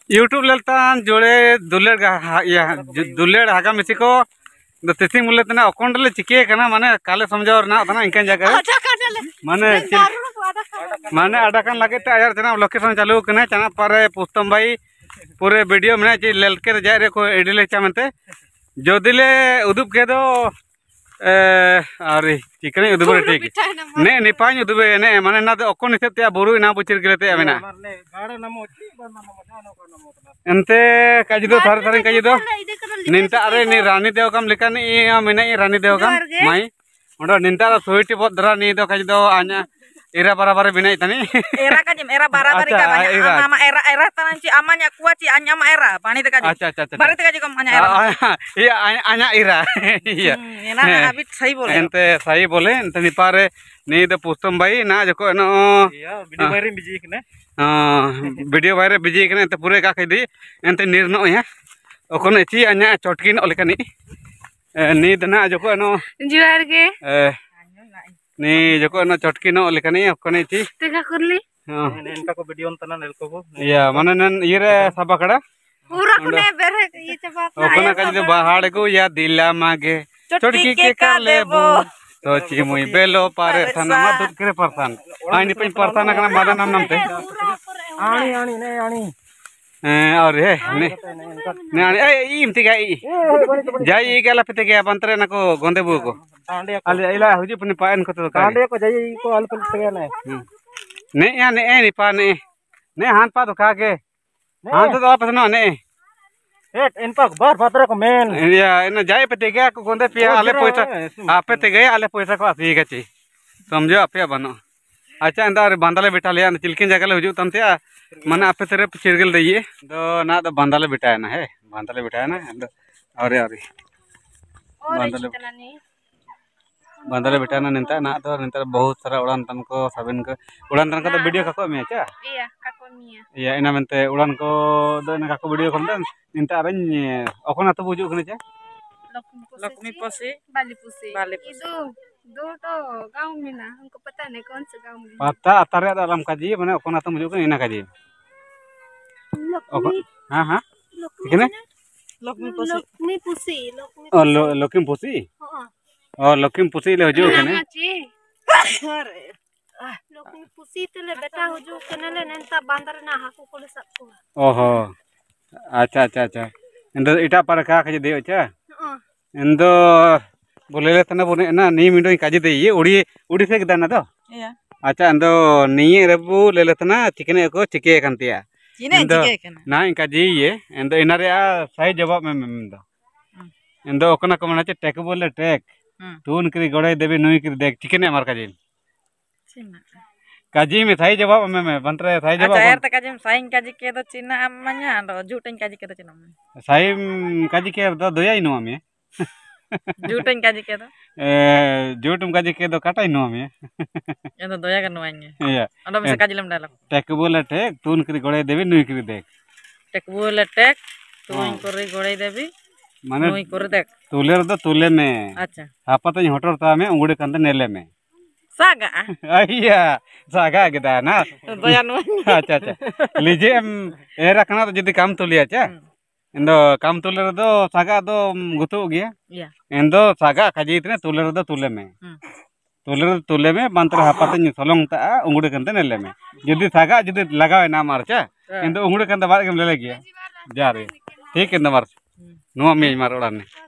YouTube लेलतान जोड़े दुलेड़ हागा मिसी को तिसी मुले तना अकोंडले चिके कना माने काले समझाव ना तना इनकन जगह माने माने अडाकन लगे ते आयर तना लोकेशन चालू कने चना पारे पुस्तम भाई पूरे वीडियो में ची लेलके जाय रे को एडिले चामते जोदिले उदुब के दो अरे चिकने उदुब ठीक ने निपाኝ उदुबे ने माने ना अकोन हिसते बुरु ना बुचिर गिलते अमेना एंते काजी दो थार थार काजी दो निंता अरे नि रानी देवकम लेकान ई मेना रानी देवकम माई ओडो निंता सोइटी बद दरा नि दो काजी दो आnya era bara-bara binai tani era kajim era bara-bara ka banyak ama era tananci amanya kuaci anya ama era pani te kajim अच्छा bari te kajim kom anya era iya anya era iya ना अभी सही बोले एंते सही बोले एंते निपारे नी the पुस्तम भाई ना जको नो वीडियो वायरल बिजी कने वीडियो वायरल बिजी कने एंते पूरे का खदी एंते निर्नो है ओखन एची anya चटकिन ओलेकनी नी दना जको नो जुआर के नी जको नो चटकिन ओलेकनी ओखन एची तेगा करली इनका को वीडियो तना नेलको को या माने नन इरे सबा कड़ा पूरा कुने बेरे ये चबा ओखन का जो बाहर को या दिला मागे चटकी के कालेबो तो चिमुई बेलो पारे थाना मा दुद करे परसान आनी पे परसान कना मादा नाम नमते आनी आनी ने आनी और हे ने आनी ए इमति गाई जाई गेला पते के बंतरे नको गोंदेबु को अले इला हुजी पने पायन को तो कांडे को जाई को अल्प तगे ने या ने ए नि पा ने हाथ पा तो का के हाथ तो आपस न ने इनका बार पात्र को मेन या इन जाय पे गया को गोंदे पिया आले पैसा आपे ते गए आले पैसा को ठीक है समझो आपे बनो अच्छा अंदर बांधाले बेटा लिया चिलकिन जगह ले हुजू तमते माने आपे तेरे चिरगल दइए तो ना तो बांधाले बेटा है ना है बांधाले बेटा है ना अरे अरे बांधाले बेटा ना निंता ना तो निंता बहुत सारा उड़ान तन को साबिन को उड़ान तन को तो video kako me cha iya kako mia iya ina mente uड़ान को do na kako video kom dan निंता अरन ओखना तो बुजु कने cha लक्ष्मी पोसे बाली पुसे itu दो तो गांव में ना हमको पता नहीं कौन सा गांव में पता अतारे दालम काजी माने ओखना तो बुजु कने इना काजी हां हां किने लक्ष्मी पुसी लक्ष्मी पुसी हां लक्ष्मी पुसी ले हुजु कने अरे लक्ष्मी पुसी तले बेटा हुजु कने ले नंता बांदर ना हाकु कोले सब को ओहो अच्छा अच्छा अच्छा इंदो इटा पर का काजी देयो cha इंदो बोले तना बोने ना नी मिंडो काजी दे ये उड़ी से गदाना तो iya अच्छा इंदो नी रेबु ले तना चिकने को चिके कंतिया cine jike kana ना इनका जी ये इंदो इनारे सही जवाब में इंदो इंदो ओकना को मना टेक बोले टेक तून करी गोड़े देबी नुई करी देख चिकने मार काजी cina काजी में सही जवाब में बंतरे सही जवाब air te kajim saing kaji ke do cina amanya do jutain kaji ke do cina सही काजी के दो दोया इनो में jutain kaji ke do जोटम काजी के दो काटा इनो में ya do doya kan wanya iya anda bisa kaji lem dalam टेक बोले टेक तून करी गोड़े देबी नुई करी देख tek bule tek tuing kori golai debi माने nui kori dek तुले दो तुले में acha apa तो होटल में उंगड़े कंदे नेले में saga iya saga kita ना doya nu अच्छा अच्छा लीजिए ए रखना तो जदी काम तुलिया चा इंदो काम तुले दो सागा दो गुतु गया iya इंदो सागा काजी इतने तुले में बंतर हापाते सलोंग ता उंगड़े कंदे नेले में जदी सागा जदी लगावे ना मारचा इंदो उंगड़े कंदे बार के ले गया जा रे ठीक इंदो मार नुआ में मार उड़ाने